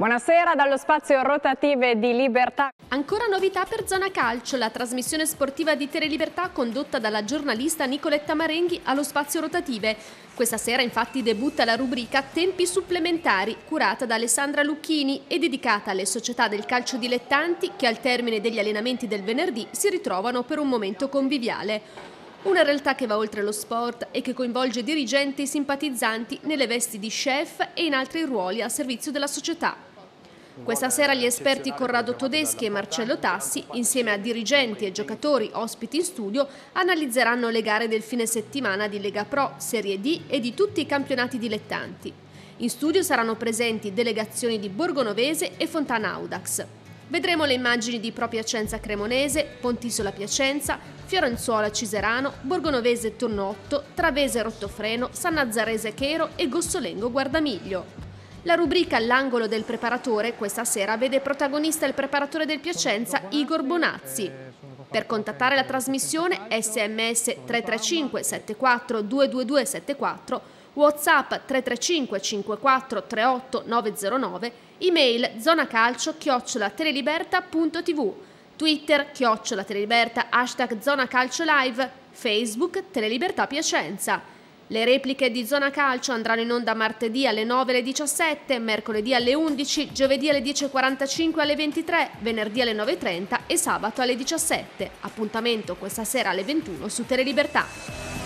Buonasera dallo spazio rotative di Libertà. Ancora novità per Zona Calcio, la trasmissione sportiva di Telelibertà condotta dalla giornalista Nicoletta Marenghi allo spazio rotative. Questa sera infatti debutta la rubrica Tempi supplementari, curata da Alessandra Lucchini e dedicata alle società del calcio dilettanti che al termine degli allenamenti del venerdì si ritrovano per un momento conviviale. Una realtà che va oltre lo sport e che coinvolge dirigenti e simpatizzanti nelle vesti di chef e in altri ruoli a servizio della società. Questa sera gli esperti Corrado Todeschi e Marcello Tassi, insieme a dirigenti e giocatori ospiti in studio, analizzeranno le gare del fine settimana di Lega Pro, Serie D e di tutti i campionati dilettanti. In studio saranno presenti delegazioni di Borgonovese e Fontana Audax. Vedremo le immagini di Pro Piacenza Cremonese, Pontisola Piacenza, Fiorenzuola Ciserano, Borgonovese Tonnotto, Travese Rottofreno, Sannazarese Chero e Gossolengo Guardamiglio. La rubrica L'angolo del preparatore questa sera vede protagonista il preparatore del Piacenza Igor Bonazzi. Per contattare la trasmissione SMS 335 74 222 74, WhatsApp 335 54 38 909, email zonacalcio@teleliberta.tv, Twitter @teleliberta, #zonacalciolive, Facebook Telelibertà Piacenza. Le repliche di Zona Calcio andranno in onda martedì alle 9 alle 17, mercoledì alle 11, giovedì alle 10.45 alle 23, venerdì alle 9.30 e sabato alle 17. Appuntamento questa sera alle 21 su Telelibertà.